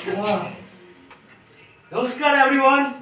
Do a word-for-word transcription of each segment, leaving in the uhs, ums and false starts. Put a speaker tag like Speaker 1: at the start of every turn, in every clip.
Speaker 1: Uh, Namaskar everyone.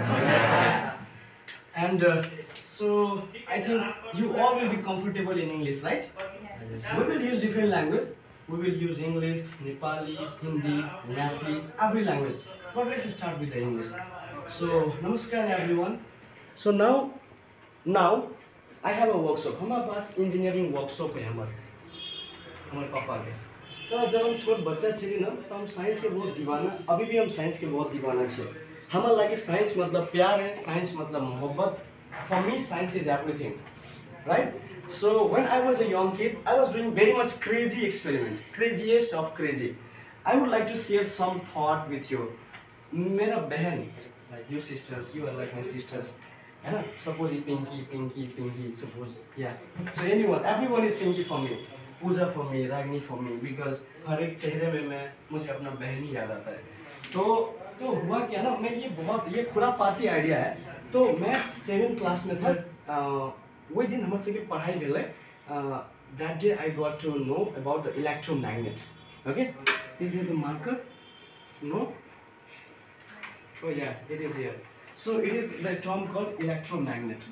Speaker 1: And uh, so I think you all will be comfortable in English, right? We will use different language. We will use English, Nepali, Hindi, Mathli, every language. But let's start with the English. So Namaskar everyone. So now, now I have a workshop. हमारे पास engineering workshop है हमारे हमारे पापा के। तो जब हम छोट बच्चा छिए ना तो हम साइंस के बहुत दीवाना अभी भी हम साइंस के बहुत दीवाना छिए हमारा लागे साइंस मतलब प्यार है साइंस मतलब मोहब्बत for me science is everything right so when I was a young kid I was doing very much crazy experiment craziest of crazy I would like to share some thought with you मेरा बहन like you sisters you are like my sisters है ना suppose pinky pinky pinky suppose yeah so anyone everyone is pinky for me Pooja for me Ragini for me because हर एक चेहरे में मैं मुझे अपना बहन ही याद आता है तो तो हुआ क्या ना मैं ये बहुत ये खुरापाती आइडिया है तो मैं सेवन क्लास में था वही दिन हमारे से पढ़ाई भेल that day I got to know about the electromagnet okay is there the marker no oh yeah it is here so it is the term called electromagnet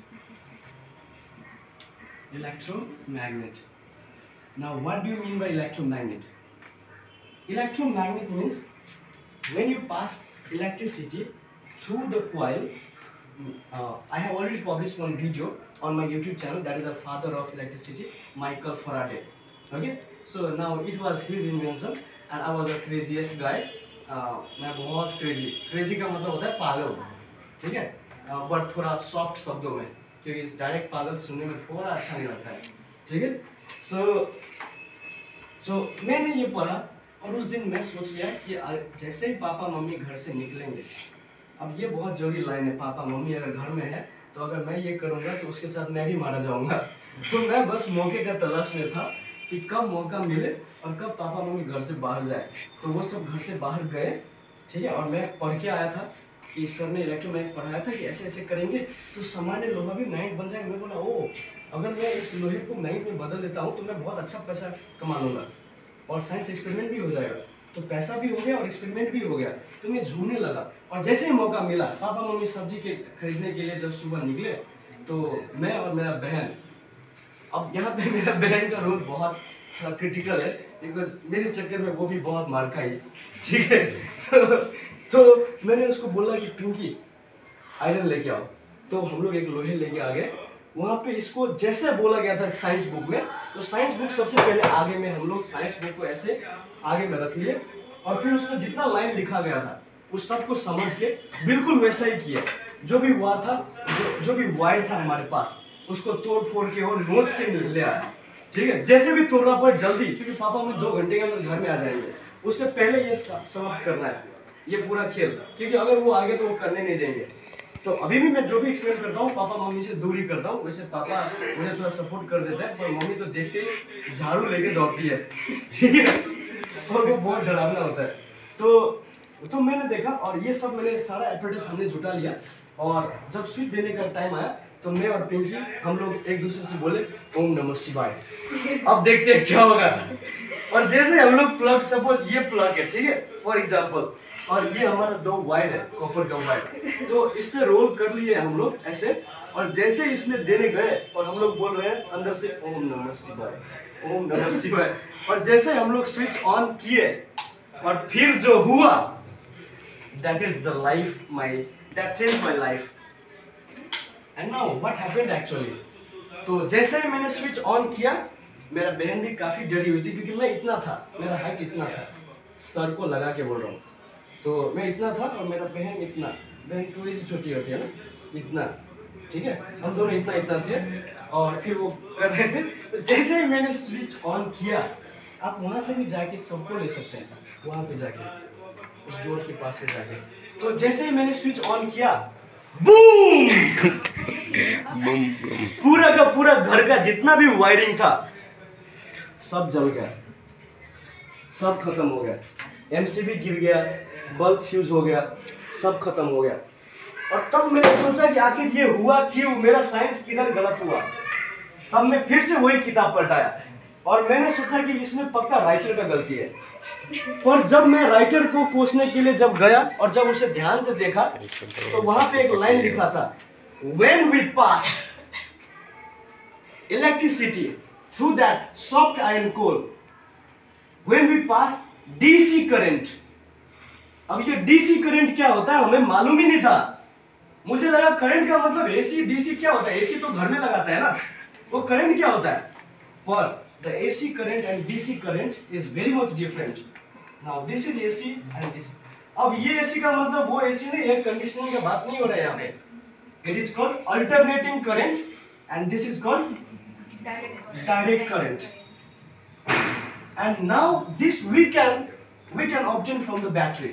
Speaker 1: electromagnet Now, what do you mean by electromagnet? Electromagnet means when you pass electricity through the coil. Uh, I have already published one video on my YouTube channel. That is the father of electricity, Michael Faraday. Okay, so now it was his invention, and I was the craziest guy. Uh, मैं बहुत crazy. Crazy का मतलब होता है पागल, ठीक है? But थोड़ा soft शब्दों में, क्योंकि direct पागल सुनने में थोड़ा अच्छा नहीं लगता है, ठीक है? So, so मैंने ये पढ़ा और उस दिन मैं सोच लिया कि जैसे ही पापा मम्मी घर से निकलेंगे अब ये बहुत जरूरी लाइन है पापा मम्मी अगर घर में है तो अगर मैं ये करूँगा तो उसके साथ मैं भी मारा जाऊँगा तो मैं बस मौके का तलाश में था कि कब मौका मिले और कब पापा मम्मी घर से बाहर जाए तो वो सब घर से बाहर गए ठीक है और मैं पढ़ के आया था कि सर ने इलेक्ट्रोमैग्नेट पढ़ाया था कि ऐसे ऐसे करेंगे तो सामान्य लोहा भी मैग्नेट बन जाएगा मैं बोला ओ अगर मैं इस लोहे को मैग्नेट में बदल देता हूँ तो मैं बहुत अच्छा पैसा कमा लूँगा और साइंस एक्सपेरिमेंट भी हो जाएगा तो पैसा भी हो गया और एक्सपेरिमेंट भी हो गया तो मैं झूमने लगा और जैसे ही मौका मिला पापा मम्मी सब्जी के खरीदने के लिए जब सुबह निकले तो मैं और मेरा बहन अब यहाँ पे मेरा बहन का रोल बहुत क्रिटिकल है बिकॉज मेरे चक्कर में वो भी बहुत मार खाई ठीक है तो मैंने उसको बोला कि पिंकी आयरन लेके आओ तो हम लोग एक लोहे लेके आ गए वहाँ पे इसको जैसे बोला गया था साइंस बुक में तो साइंस बुक सबसे पहले आगे में हम लोग साइंस बुक को ऐसे आगे में रख लिए और फिर उसमें जितना लाइन लिखा गया था उस सब को समझ के बिल्कुल वैसा ही किया जो भी वार था जो जो भी वायर था हमारे पास उसको तोड़ फोड़ के और नोच के निकले आया ठीक है जैसे भी तोड़ना पड़े जल्दी क्योंकि पापा में दो घंटे के अंदर घर में आ जाएंगे उससे पहले ये समाप्त करना है ये पूरा खेल क्योंकि अगर वो आगे तो वो करने नहीं देंगे तो अभी भी मैं जो भी एक्सप्लेन करता हूँ पापा मम्मी से दूरी करता हूँ वैसे पापा मुझे थोड़ा सपोर्ट कर देता है पर मम्मी तो देखते ही झाड़ू लेके दौड़ती है ठीक है और वो बहुत डरावना होता है तो तो मैंने देखा और ये सब मैंने सारा एडवर्टाइज हमने जुटा लिया और जब स्विच देने का टाइम आया तो मैं और पिंकी हम लोग एक दूसरे से बोले ओम नमः शिवाय अब देखते हैं क्या होगा और जैसे हम लोग प्लग सपोज ये प्लग है ठीक है फॉर एग्जाम्पल और ये हमारा दो वायर है कॉपर का वायर तो इसमें रोल कर लिए हम लोग ऐसे और जैसे इसमें देने गए और हम लोग बोल रहे हैं अंदर से ओम नमः शिवाय ओम नमः शिवाय और जैसे हम लोग स्विच ऑन किए और फिर जो हुआ that is the life my that change my life and now what happened actually तो जैसे ही मैंने स्विच ऑन किया मेरा बहन भी काफी डरी हुई थी क्योंकि मैं इतना था मेरा हाइट इतना था सर को लगा के बोल रहा हूँ तो मैं इतना था और मेरा बहन इतना बहन थोड़ी सी छोटी होती है ना इतना ठीक है हम दोनों इतना इतना थे और फिर वो कर रहे थे तो जैसे ही मैंने स्विच ऑन किया आप वहाँ से भी जाके सबको ले सकते हैं वहाँ पे जाके उस डोर के पास से जाके तो जैसे ही मैंने स्विच ऑन किया बूम
Speaker 2: बूम
Speaker 1: पूरा का पूरा घर का जितना भी वायरिंग था सब जल गया सब खत्म हो गया एमसीबी गिर गया बल्ब फ्यूज हो गया सब खत्म हो गया और तब मैंने सोचा कि आखिर ये हुआ क्यों मेरा साइंस किधर गलत हुआ तब मैं फिर से वही किताब पलटाया और मैंने सोचा कि इसमें पक्का राइटर का गलती है। पर जब मैं राइटर को कोसने के लिए जब गया और जब उसे ध्यान से देखा तो वहां पे एक लाइन लिखा था, when we pass electricity through that soft iron coil, when we pass DC current. अब ये डीसी करंट क्या होता है हमें मालूम ही नहीं था। मुझे लगा करंट का मतलब एसी डीसी क्या होता है, एसी तो घर में लगाता है ना, वो करंट क्या होता है। पर the AC current and DC current is very much different. Now this is AC and this. अब ये एसी का मतलब वो एसी नहीं, एयर कंडीशनिंग का बात नहीं हो रहा है यहाँ पे। It is called alternating current and this is called direct current. And now this we can we can obtain from the battery,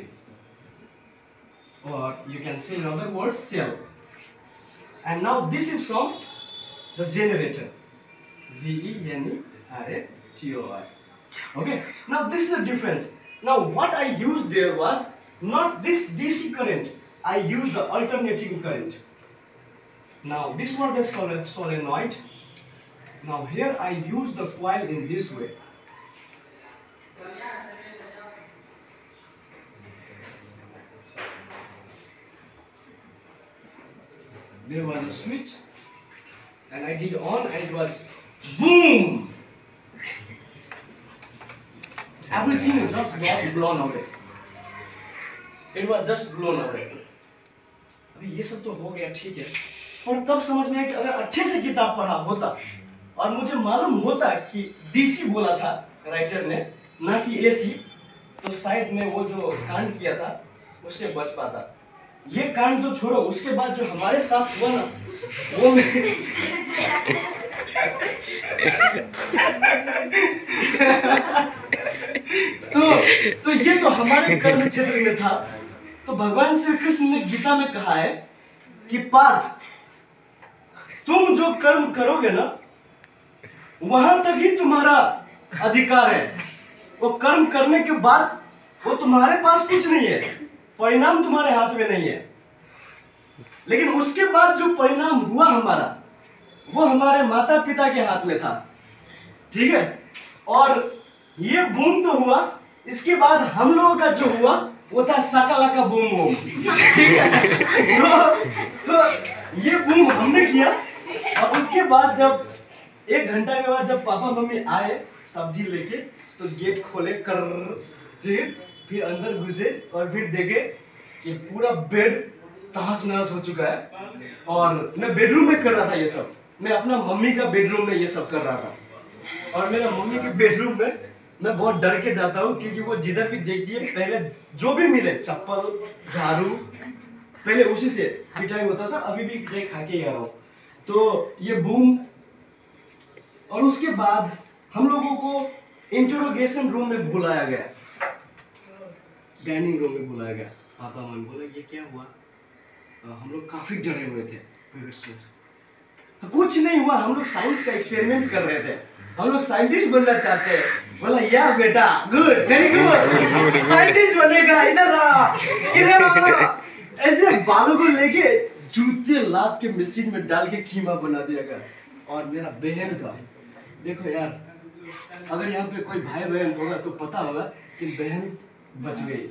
Speaker 1: or you can say in other words cell. And now this is from the generator, G E N E R A T O R. Okay, now this is the difference. Now what I used there was not this D C current, I used the alternating current. Now this was a solid solenoid. Now here I use the coil in this way. There was a switch and I did on and it was boom. Everything just got blown away. It was just blown away. अभी ये सब तो हो गया ठीक है, पर तब समझ में आया कि अगर अच्छे से किताब पढ़ा होता और मुझे मालूम होता कि डीसी बोला था राइटर ने ना कि एसी, तो शायद मैं वो जो कांड किया था उससे बच पाता। ये कांड तो छोड़ो, उसके बाद जो हमारे साथ हुआ ना वो मैं तो तो ये तो हमारे कर्म क्षेत्र में था। तो भगवान श्री कृष्ण ने गीता में कहा है कि पार्थ, तुम जो कर्म करोगे ना वहां तक ही तुम्हारा अधिकार है। वो कर्म करने के बाद वो तुम्हारे पास कुछ नहीं है, परिणाम तुम्हारे हाथ में नहीं है। लेकिन उसके बाद जो परिणाम हुआ हमारा, वो हमारे माता पिता के हाथ में था, ठीक है। और ये बूम तो हुआ, इसके बाद हम लोगों का जो हुआ वो था सकला का बूम बूम, ठीक है। तो, तो ये बूम हमने किया और उसके बाद जब एक घंटा के बाद जब पापा मम्मी आए सब्जी लेके तो गेट खोले कर, ठीक, फिर अंदर घुसे और फिर देखे कि पूरा बेड तहस नहस हो चुका है। और मैं बेडरूम में कर रहा था ये सब, मैं अपना मम्मी का बेडरूम में ये सब कर रहा था। और मेरा मम्मी के बेडरूम में मैं बहुत डर के जाता हूँ क्योंकि वो जिधर भी देख दिए पहले जो भी मिले चप्पल झाड़ू पहले उसी से पिटाई होता था, अभी भी पिटाई खा के ही आ रहा हूँ। तो ये बूम, और उसके बाद हम लोगों को इंटरोगेशन रूम में बुलाया गया, डाइनिंग रूम में बुलाया गया। पापा मम्मी बोला ये क्या हुआ, तो हम लोग काफी डरे हुए थे। कुछ नहीं हुआ, हम लोग साइंस का एक्सपेरिमेंट कर रहे थे, हम लोग साइंटिस्ट बनना चाहते हैं। बोला या बेटा गुड, वेरी गुड, साइंटिस्ट बनेगा, इधर आ इधर आ। ऐसे बालों को लेके जूते लाद के मशीन में डाल के खीमा बना दिया गया। और मेरा बहन का देखो यार, अगर यहाँ पे कोई भाई बहन होगा तो पता होगा कि बहन बच गई।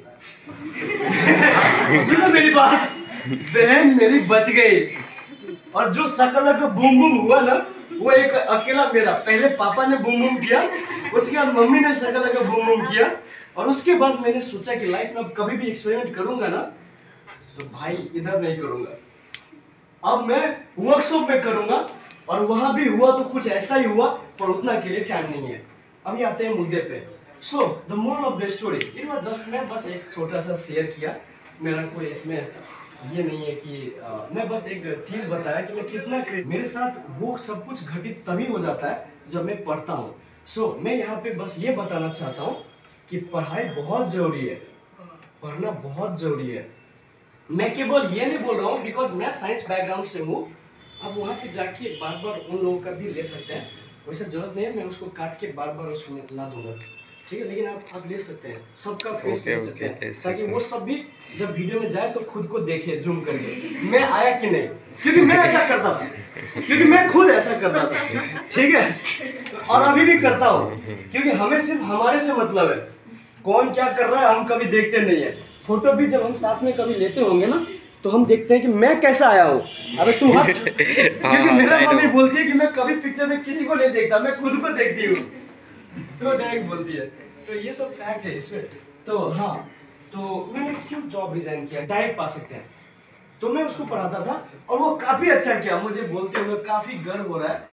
Speaker 1: सुनो मेरी बात, बहन मेरी बच गई। और जो सकला का बूम बूम हुआ ना वो एक अकेला मेरा, पहले पापा ने बूम बूम किया, उसके बाद मम्मी ने सकला का बूम बूम किया। और उसके बाद मैंने सोचा कि लाइफ में अब कभी भी एक्सपेरिमेंट करूंगा ना तो भाई इधर नहीं करूंगा, अब मैं वर्कशॉप में करूंगा। और वहां भी हुआ तो कुछ ऐसा ही हुआ, पर उतना के लिए टाइम नहीं है। अभी आते हैं मुद्दे पे। So the moral of the story, it was just, मैं बस एक छोटा सा शेयर किया, मेरा कोई इसमें ये नहीं है कि आ, मैं बस एक चीज बताया कि मैं कितना, मेरे साथ वो सब कुछ घटित तभी हो जाता है जब मैं पढ़ता हूँ। सो so, मैं यहाँ पे बस ये बताना चाहता हूँ कि पढ़ाई बहुत जरूरी है, पढ़ना बहुत जरूरी है। मैं केवल ये नहीं बोल रहा हूँ बिकॉज मैं साइंस बैकग्राउंड से हूँ। अब वहाँ पे जाके बार बार उन लोगों का भी ले सकते हैं, वैसा जरूरत नहीं है मैं उसको काट के बार बार उसमें ला दूंगा, ठीक है। लेकिन आप आप ले सकते हैं, सबका फेस ले सकते हैं, ताकि वो सब भी जब वीडियो में जाए तो खुद को देखे जूम करके मैं आया कि नहीं, क्योंकि मैं ऐसा करता था, क्योंकि मैं खुद ऐसा करता था, ठीक है। और अभी भी करता हूँ, क्योंकि हमें सिर्फ हमारे से मतलब है, कौन क्या कर रहा है हम कभी देखते नहीं है। फोटो भी जब हम साथ में कभी लेते होंगे ना, तो हम देखते हैं कि मैं कैसा आया हूँ। अबे तू हट, क्योंकि मेरा मम्मी बोलती है कि मैं कभी पिक्चर में किसी को नहीं देखता, मैं खुद को देखती हूँ, तो डायरेक्ट बोलती है। तो ये सब फैक्ट है इसमें। तो हाँ, तो मैंने क्यों जॉब रिजाइन किया, डायरेक्ट पा सकते हैं, तो मैं उसको पढ़ाता था और वो काफी अच्छा किया, मुझे बोलते हुए काफी गर्व हो रहा है।